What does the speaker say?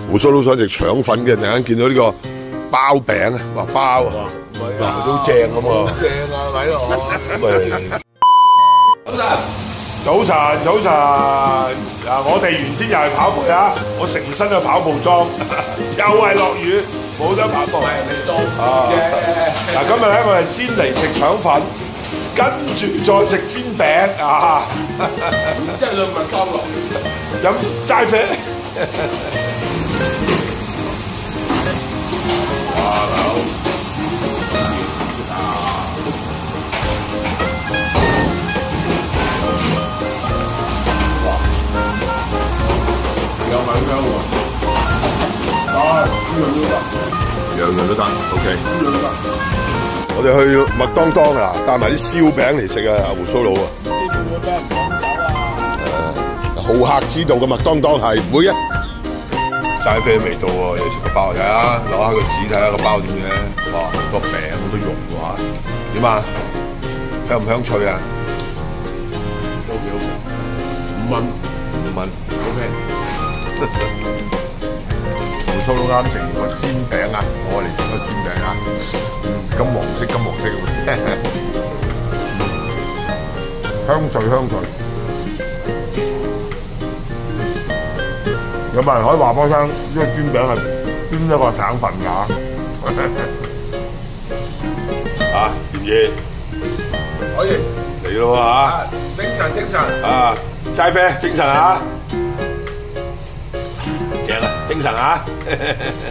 胡鬚佬想食腸粉嘅，突然間見到呢個包餅啊，話包啊，嗱都正咁喎。 正啊，睇我。 早晨，早晨！我哋原先又係跑步啊，我成身嘅跑步裝，又係落雨，冇得跑步。 係你裝嗱，今日咧我哋先嚟食腸粉，跟住再食煎餅啊！ 即係兩麥當勞。 飲齋啡。 哇，佬！有米香喎，樣樣都得，OK。 我哋去麥當當啊，帶埋啲燒餅嚟食啊，胡鬚佬啊！好客之道嘅麥當當係每一齋啡味道喎，有食個包睇下，攞下個紙睇下個包點嘅，哇，好多餅好多肉哇，點啊？香唔香脆啊？ 都幾好食，5蚊，OK。 胡鬚佬啱食完個煎餅啊，我嚟食個煎餅啊，金黃色香脆香脆。有冇人可以話俾我聽，呢個煎餅係邊一個省份㗎？啊，賢兒， 可以嚟咯嚇！ 精神精神啊，齋啡精神啊！正啊，精神啊！